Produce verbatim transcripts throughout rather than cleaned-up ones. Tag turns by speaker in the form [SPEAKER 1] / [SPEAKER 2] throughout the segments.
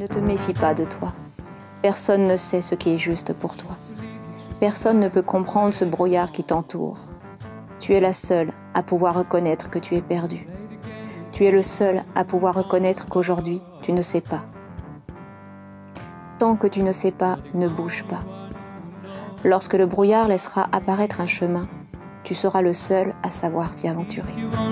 [SPEAKER 1] Ne te méfie pas de toi. Personne ne sait ce qui est juste pour toi. Personne ne peut comprendre ce brouillard qui t'entoure. Tu es la seule à pouvoir reconnaître que tu es perdue. Tu es le seul à pouvoir reconnaître qu'aujourd'hui, tu ne sais pas. Tant que tu ne sais pas, ne bouge pas. Lorsque le brouillard laissera apparaître un chemin, tu seras le seul à savoir t'y aventurer.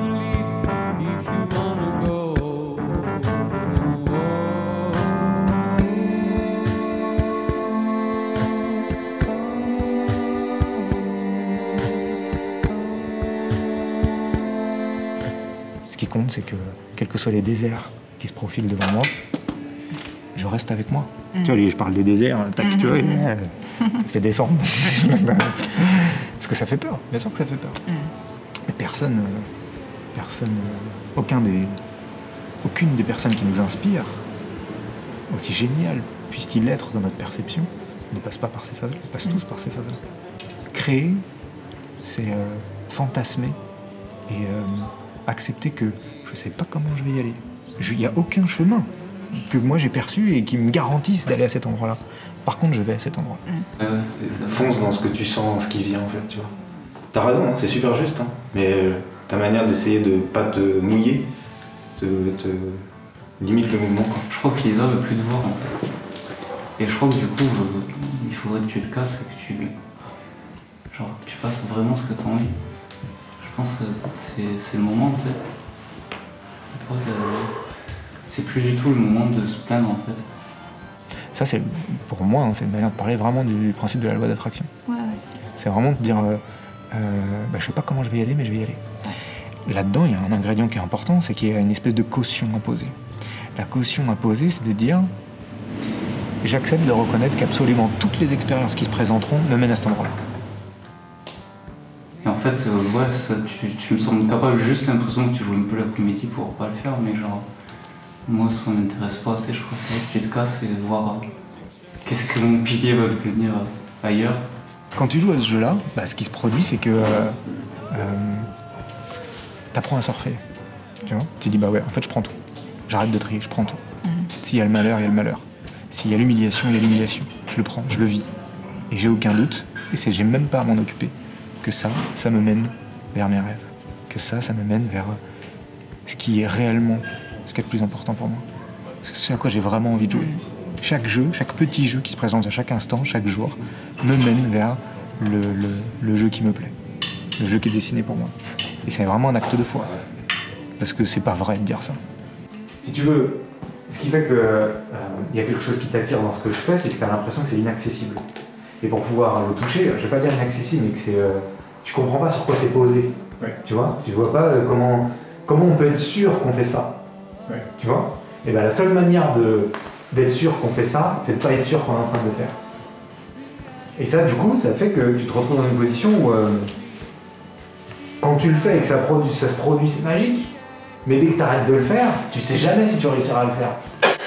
[SPEAKER 2] Ce qui compte, c'est que, quels que soient les déserts qui se profilent devant moi, je reste avec moi. Mmh. Tu vois, je parle des déserts, tac, mmh. tu vois, euh, ça fait descendre. Parce que ça fait peur, bien sûr que ça fait peur. Mmh. Mais personne, personne, aucun des, aucune des personnes qui nous inspirent, aussi génial puisse-t-il être dans notre perception, ne passe pas par ces phases-là, ils passent mmh. tous par ces phases-là. Créer, c'est euh, fantasmer et euh, accepter que je ne sais pas comment je vais y aller. Il n'y a aucun chemin que moi j'ai perçu et qui me garantisse d'aller à cet endroit-là. Par contre, je vais à cet endroit.
[SPEAKER 3] Euh, Fonce dans ce que tu sens, ce qui vient en fait, tu vois. T'as raison, hein, c'est super juste, hein, mais euh, ta manière d'essayer de pas te mouiller, te, te limite le mouvement, quoi.
[SPEAKER 4] Je crois que Lisa veut plus te voir en fait. Et je crois que du coup, euh, il faudrait que tu te casses et que tu, genre, que tu fasses vraiment ce que tu as envie. Je pense que c'est le moment, tu sais. C'est plus du tout le moment de se plaindre en fait.
[SPEAKER 2] Ça, c'est pour moi, hein, c'est une manière de parler vraiment du principe de la loi d'attraction.
[SPEAKER 1] Ouais, ouais.
[SPEAKER 2] C'est vraiment de dire, euh, euh, bah, je sais pas comment je vais y aller, mais je vais y aller. Là-dedans, il y a un ingrédient qui est important, c'est qu'il y a une espèce de caution à poser. La caution à poser, c'est de dire, j'accepte de reconnaître qu'absolument toutes les expériences qui se présenteront me mènent à cet endroit-là.
[SPEAKER 4] Et en fait, euh, ouais, ça, tu, tu me sembles capable, juste l'impression que tu joues un peu la comédie pour pas le faire, mais genre, moi ça m'intéresse pas assez, je préfère que tu te casses et voir euh, qu'est-ce que mon pilier va devenir euh, ailleurs.
[SPEAKER 2] Quand tu joues à ce jeu-là, bah, ce qui se produit, c'est que euh, euh, t'apprends à surfer. Tu vois, tu dis, bah ouais, en fait, je prends tout. J'arrête de trier, je prends tout. Mmh. S'il y a le malheur, il y a le malheur. S'il y a l'humiliation, il y a l'humiliation. Je le prends, je le vis. Et j'ai aucun doute, et j'ai même pas à m'en occuper. Que ça, ça me mène vers mes rêves. Que ça, ça me mène vers ce qui est réellement ce qui est le plus important pour moi. C'est ce à quoi j'ai vraiment envie de jouer. Chaque jeu, chaque petit jeu qui se présente à chaque instant, chaque jour, me mène vers le, le, le jeu qui me plaît. Le jeu qui est dessiné pour moi. Et c'est vraiment un acte de foi. Parce que c'est pas vrai de dire ça.
[SPEAKER 3] Si tu veux, ce qui fait que euh, y a quelque chose qui t'attire dans ce que je fais, c'est que tu as l'impression que c'est inaccessible. Et pour pouvoir le toucher, je vais pas dire inaccessible, mais que c'est, euh, tu comprends pas sur quoi c'est posé. Ouais. Tu vois, tu vois pas euh, comment, comment on peut être sûr qu'on fait ça. Ouais. Tu vois. Et ben la seule manière de d'être sûr qu'on fait ça, c'est de pas être sûr qu'on est en train de le faire. Et ça, du coup, ça fait que tu te retrouves dans une position où euh, quand tu le fais et que ça, produit, ça se produit, c'est magique. Mais dès que tu arrêtes de le faire, tu sais jamais si tu réussiras à le faire.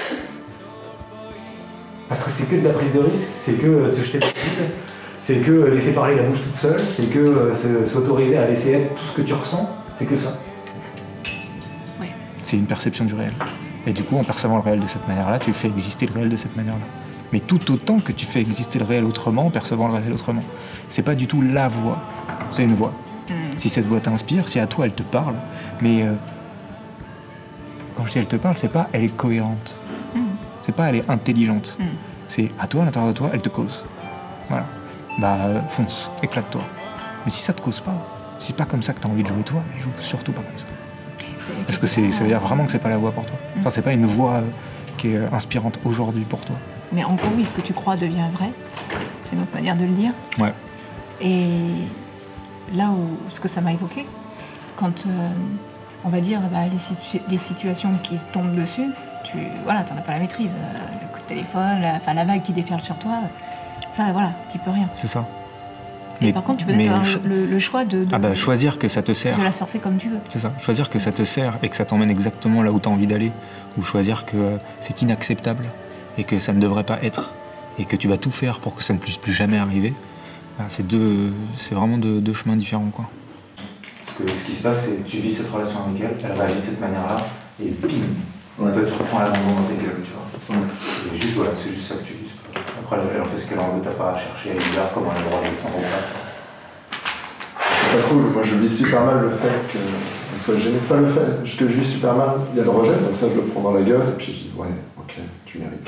[SPEAKER 3] Parce que c'est que de la prise de risque, c'est que euh, de se jeter de vide, c'est que euh, laisser parler la bouche toute seule, c'est que euh, s'autoriser à laisser être tout ce que tu ressens, c'est que ça.
[SPEAKER 1] Oui.
[SPEAKER 2] C'est une perception du réel. Et du coup, en percevant le réel de cette manière-là, tu fais exister le réel de cette manière-là. Mais tout autant que tu fais exister le réel autrement, en percevant le réel autrement. C'est pas du tout la voix, c'est une voix. Mm. Si cette voix t'inspire, si à toi elle te parle, mais euh, quand je dis elle te parle, c'est pas elle est cohérente. Mm. C'est pas elle est intelligente. Mm. C'est à toi, à l'intérieur de toi, elle te cause. Voilà. Bah euh, fonce, éclate-toi. Mais si ça te cause pas, si c'est pas comme ça que t'as envie de jouer toi, mais joue surtout pas comme ça. Parce que ça veut dire vraiment que c'est pas la voix pour toi. Enfin, c'est pas une voix euh, qui est inspirante aujourd'hui pour toi.
[SPEAKER 1] Mais en gros, oui, ce que tu crois devient vrai. C'est notre manière de le dire.
[SPEAKER 2] Ouais.
[SPEAKER 1] Et là où ce que ça m'a évoqué, quand euh, on va dire bah, les, situ les situations qui tombent dessus, tu voilà, t'en as pas la maîtrise. Euh, le coup de téléphone, la, enfin, la vague qui déferle sur toi, ça, voilà, t'y peux rien.
[SPEAKER 2] C'est ça.
[SPEAKER 1] Et
[SPEAKER 2] mais,
[SPEAKER 1] par contre, tu peux avoir le, le choix de, de,
[SPEAKER 2] ah bah, choisir que ça te sert.
[SPEAKER 1] De la surfer comme tu veux.
[SPEAKER 2] C'est ça. Choisir que ça te sert et que ça t'emmène exactement là où tu as envie d'aller. Ou choisir que euh, c'est inacceptable et que ça ne devrait pas être. Et que tu vas tout faire pour que ça ne puisse plus jamais arriver. Ben, c'est deux, c'est vraiment deux, deux chemins différents, quoi.
[SPEAKER 3] Parce que ce qui se passe, c'est que tu vis cette relation avec elle, elle réagit de cette manière-là, et bim, Ouais. Toi, tu reprends l'abandon dans tes gueules, tu vois. Ouais. C'est juste, voilà, c'est juste ça que tu dis. Après, elle en fait ce qu'elle en veut, t'as pas à chercher à lui dire comment elle a le droit d'être en droit.
[SPEAKER 5] C'est pas cool, moi je vis super mal le fait que. Parce que je n'ai pas le fait, ce que je vis super mal, il y a le rejet, donc ça je le prends dans la gueule, et puis je dis, ouais, ok, tu mérites.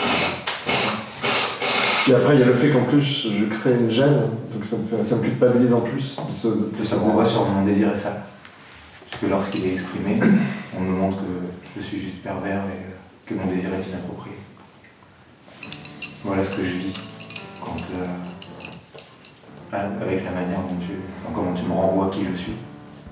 [SPEAKER 5] Puis après, il y a le fait qu'en plus, je crée une gêne, donc ça me, fait, ça me culpabilise en plus. De ce, de
[SPEAKER 3] ça renvoie sur mon désir et ça. Parce que lorsqu'il est exprimé, on me montre que je suis juste pervers et que mon désir est inapproprié. Voilà ce que je vis quand, euh, avec la manière dont tu, enfin, comment tu me renvoies qui je suis.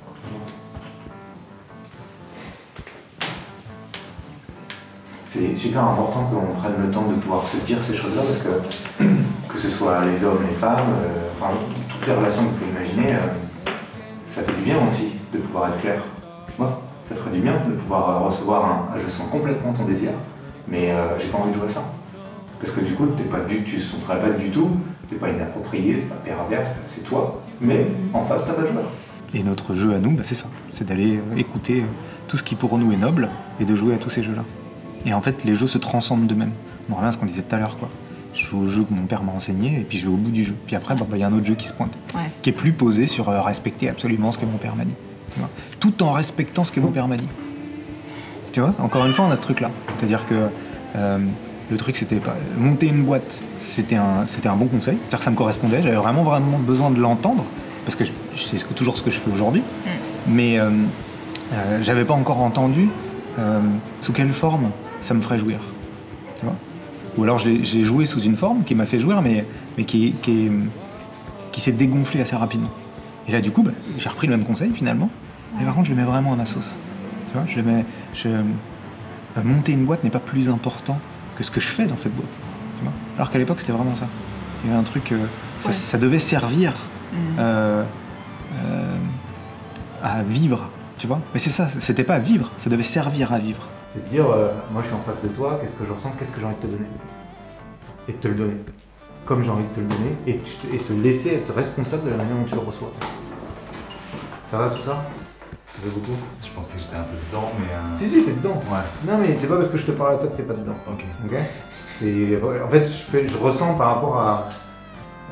[SPEAKER 3] C'est super important qu'on prenne le temps de pouvoir se dire ces choses-là parce que, que ce soit les hommes, les femmes, euh, enfin, toutes les relations que vous pouvez imaginer, euh, ça fait du bien aussi de pouvoir être clair. Moi, ça ferait du bien de pouvoir recevoir un « je sens complètement ton désir, mais euh, j'ai pas envie de jouer ça ». Parce que du coup, t'es pas du, tu ne sentirais pas du tout, c'est pas inapproprié, c'est pas pervers, c'est toi, mais en face, t'as pas de joueur.
[SPEAKER 2] Et notre jeu à nous, bah, c'est ça, c'est d'aller écouter tout ce qui pour nous est noble et de jouer à tous ces jeux-là. Et en fait, les jeux se transcendent d'eux-mêmes. On revient à ce qu'on disait tout à l'heure, quoi. Je joue au jeu que mon père m'a enseigné et puis je vais au bout du jeu. Puis après, il bah, bah, y a un autre jeu qui se pointe, ouais. Qui est plus posé sur euh, respecter absolument ce que mon père m'a dit. Tu vois, tout en respectant ce que mon père m'a dit. Tu vois, encore une fois, on a ce truc-là. C'est-à-dire que euh, le truc, c'était pas monter une boîte, c'était un, c'était un bon conseil. C'est-à-dire que ça me correspondait. J'avais vraiment, vraiment besoin de l'entendre parce que c'est toujours ce que je fais aujourd'hui. Mm. Mais euh, euh, j'avais pas encore entendu euh, sous quelle forme ça me ferait jouir. Tu vois, ou alors j'ai joué sous une forme qui m'a fait jouir, mais, mais qui, qui, qui s'est dégonflée assez rapidement. Et là, du coup, bah, j'ai repris le même conseil finalement. Mais par contre, je le mets vraiment à ma sauce. Tu vois, je le mets, je, euh, monter une boîte n'est pas plus important que ce que je fais dans cette boîte. Tu vois, alors qu'à l'époque, c'était vraiment ça. Il y avait un truc, euh, ça, ouais. ça devait servir mmh. euh, euh, à vivre. Tu vois, mais c'est ça, c'était pas à vivre, ça devait servir à vivre.
[SPEAKER 3] C'est de dire, euh, moi je suis en face de toi, qu'est-ce que je ressens, qu'est-ce que j'ai envie de te donner. Et de te le donner. Comme j'ai envie de te le donner, et te, et te laisser être responsable de la manière dont tu le reçois. Ça va tout ça? Ça fait beaucoup?
[SPEAKER 6] Je pensais que j'étais un peu dedans, mais... Euh...
[SPEAKER 3] Si, si, t'es dedans.
[SPEAKER 6] Ouais.
[SPEAKER 3] Non, mais c'est pas parce que je te parle à toi que t'es pas dedans.
[SPEAKER 6] Ok.
[SPEAKER 3] Ok. C'est... En fait, je, fais, je ressens par rapport à... Euh,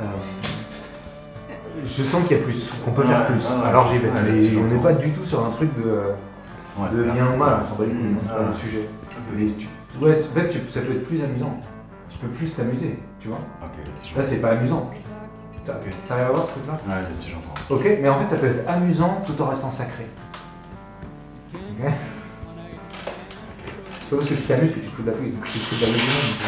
[SPEAKER 3] je sens qu'il y a plus, qu'on peut ouais, faire plus. Ouais, alors j'y vais. Ouais, mais on n'est pas du tout sur un truc de... Ouais, de bien ou mal, on s'en bat les couilles, mmh, c'est pas le sujet. Okay. Mais tu, ouais, en fait, tu, ça peut être plus amusant. Tu peux plus t'amuser, tu vois.
[SPEAKER 6] Okay,
[SPEAKER 3] là, c'est pas amusant. T'arrives okay. à voir ce truc-là?
[SPEAKER 6] Ouais, là-dessus, j'entends.
[SPEAKER 3] Ok, mais en fait, ça peut être amusant tout en restant sacré. Ok. C'est pas parce que tu t'amuses que tu te fous de la fouille, que tu te fous de la gueule du monde.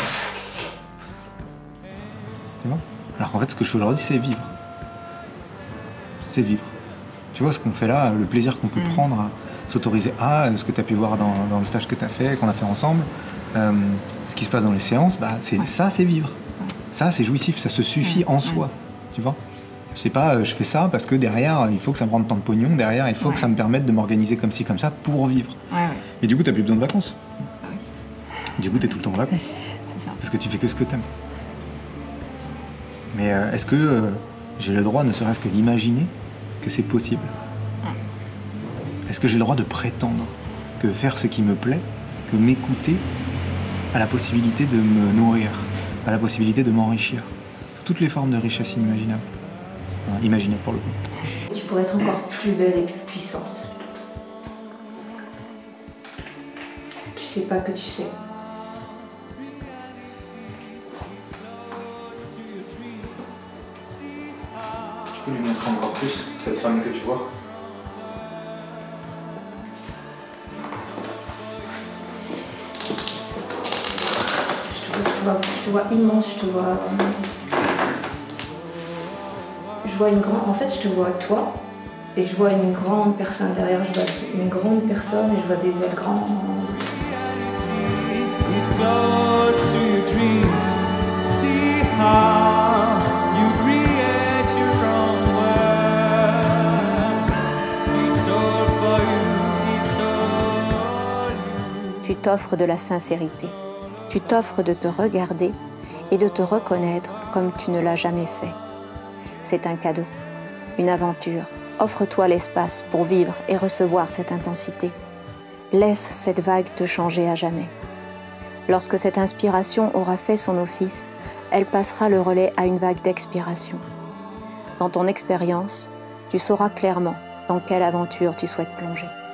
[SPEAKER 2] Tu vois? Alors qu'en fait, ce que je fais aujourd'hui, c'est vivre. C'est vivre. Tu vois, ce qu'on fait là, le plaisir qu'on peut mmh. prendre à s'autoriser à, ce que tu as pu voir dans, dans le stage que tu as fait, qu'on a fait ensemble, euh, ce qui se passe dans les séances, bah, c'est, ouais. ça, c'est vivre. Ouais. Ça, c'est jouissif, ça se suffit mmh. en soi. Mmh. Tu vois? Je sais pas, je fais ça parce que derrière, il faut que ça me rende tant de pognon, derrière, il faut ouais. que ça me permette de m'organiser comme ci, comme ça, pour vivre. Ouais, ouais. Mais du coup, tu n'as plus besoin de vacances. Ah oui. Du coup, tu es tout le temps en vacances. C'est ça. Parce que tu fais que ce que tu aimes. Mais euh, est-ce que euh, j'ai le droit, ne serait-ce que d'imaginer que c'est possible? Est-ce que j'ai le droit de prétendre que faire ce qui me plaît, que m'écouter, a la possibilité de me nourrir, a la possibilité de m'enrichir, sous toutes les formes de richesse inimaginables, enfin, imaginables pour le coup.
[SPEAKER 7] Tu pourrais être encore plus belle et plus puissante. Tu sais pas que tu sais.
[SPEAKER 3] Tu peux lui montrer encore plus cette femme que tu vois?
[SPEAKER 7] Je te vois immense, je te vois... Je vois une grande... En fait, je te vois toi, et je vois une grande personne derrière, je vois une grande personne, et je vois des ailes grandes.
[SPEAKER 1] Tu t'offres de la sincérité. Tu t'offres de te regarder et de te reconnaître comme tu ne l'as jamais fait. C'est un cadeau, une aventure. Offre-toi l'espace pour vivre et recevoir cette intensité. Laisse cette vague te changer à jamais. Lorsque cette inspiration aura fait son office, elle passera le relais à une vague d'expiration. Dans ton expérience, tu sauras clairement dans quelle aventure tu souhaites plonger.